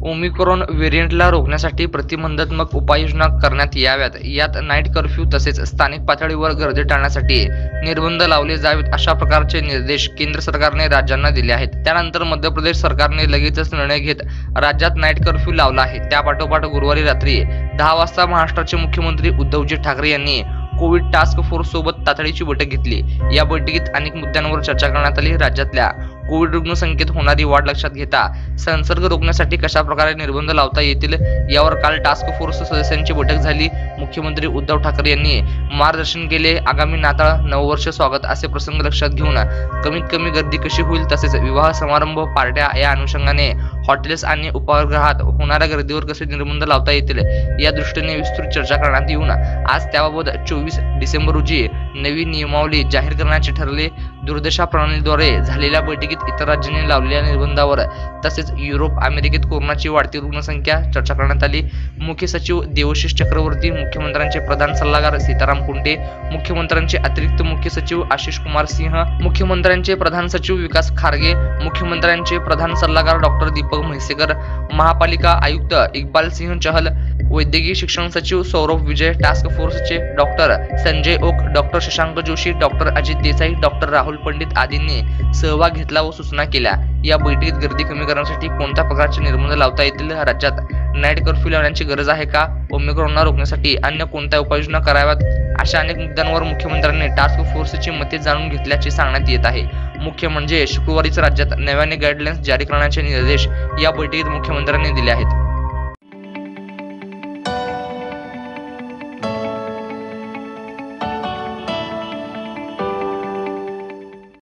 Omicron व्हेरियंटला रोखण्यासाठी प्रतिबंधात्मक उपाययोजना करण्यात याव्यात. यात नाईट कर्फ्यू तसेच स्थानिक पातळीवर गर्दी टाळण्यासाठी निर्बंध लावले जावेत अशा प्रकारचे निर्देश केंद्र सरकारने राज्यांना दिले आहेत. त्यानंतर मध्य प्रदेश सरकारने लगेचच निर्णय घेत राज्यात नाईट कर्फ्यू लावला आहे. त्यापाठोपाठ गुरुवारी रात्री 10 वाजता महाराष्ट्राचे मुख्यमंत्री उद्धवजी ठाकरे यांनी कोविड टास्क फोर्स सोबत तातडीची बैठक घेतली. या बैठकीत अनेक मुद्द्यांवर चर्चा करण्यात आली. राज्यातल्या कोविड रुग्णसंख्येत होणारी वाढ लक्षात घेता संसर्ग रोखण्यासाठी कशा प्रकारे निर्बंध लावता येतील यावर काल टास्क फोर्स सदस्यांची बैठक झाली. मुख्यमंत्री उद्धव ठाकरे यांनी मार्गदर्शन केले. आगामी नाताळ, नववर्ष स्वागत असे प्रसंग लक्षात घेऊन कमीत कमी गर्दी कशी होईल तसेच विवाह समारंभ, पार्ट्या या अनुषंगाने हॉटेल्स आणि उपाहारगृहात होणाऱ्या गर्दीवर कसे निर्बंध लावता येतील या दृष्टीने विस्तृत चर्चा करण्यात येऊन आज त्याबाबत 24 डिसेंबर रोजी नवी नियमावली जाहीर करण्याचे ठरले. दूरदृश्य प्रणालीद्वारे झालेल्या बैठकीत इतर राज्यांनी लावलेल्या निर्बंधावर तसेच युरोप, अमेरिकेत कोरोनाची वाढती रुग्णसंख्या चर्चा करण्यात आली. मुख्य सचिव देवशीष चक्रवर्ती, मुख्यमंत्र्यांचे प्रधान सल्लागार सीताराम कुंटे, मुख्यमंत्र्यांचे अतिरिक्त मुख्य सचिव आशिष कुमार सिंह, मुख्यमंत्र्यांचे प्रधान सचिव विकास खारगे, मुख्यमंत्र्यांचे प्रधान सल्लागार डॉक्टर दीपक म्हैसेकर, महापालिका आयुक्त इक्बाल सिंह चहल, वैद्यकीय शिक्षण सचिव सौरभ विजय, टास्क फोर्सचे doctor Sanjay Oak, doctor Shashank Joshi, doctor Ajit Desai, doctor Rahul Pandit आदींनी सहभाग घेतला व सूचना केल्या. या बैठकीत गर्दी कमी करण्यासाठी कोणत्या प्रकारचे निर्बंध लावता येतील, राज्यात नाईट कर्फ्यू लावण्याची गरज आहे का, ओमिक्रॉनला रोखण्यासाठी अन्य कोणत्या उपाययोजना कराव्यात अशा अनेक मुद्द्यांवर मुख्यमंत्र्यांनी टास्क फोर्सची मते जाणून घेतल्याचे सांगण्यात येत आहे. मुख्य म्हणजे शुक्रवारीच राज्यात नव्याने गाईडलाईन्स जारी करण्याचे निर्देश या बैठकीत मुख्यमंत्र्यांनी दिले आहेत.